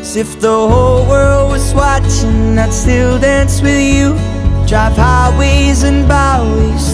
If the whole world was watching, I'd still dance with you. Drive highways and byways